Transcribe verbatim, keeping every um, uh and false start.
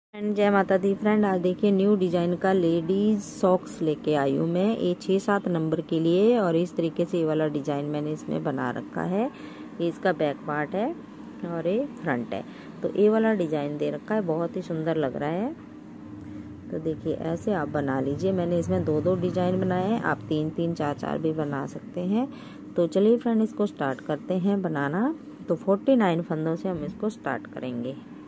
And जय माता दी friend, आज देखिए न्यू डिजाइन का लेडीज सॉक्स लेके आई हूँ मैं। ये छः सात नंबर के लिए और इस तरीके से ये वाला डिजाइन मैंने इसमें बना रखा है। ये इसका बैक पार्ट है और ये फ्रंट है। तो ये वाला डिजाइन दे रखा है, बहुत ही सुंदर लग रहा है। तो देखिए ऐसे आप बना लीजिए। मैंने इसमें दो दो डिजाइन बनाए हैं, आप तीन तीन चार चार भी बना सकते हैं। तो चलिए फ्रेंड इसको स्टार्ट करते हैं बनाना। तो फोर्टी नाइन फंदों से हम इसको स्टार्ट करेंगे।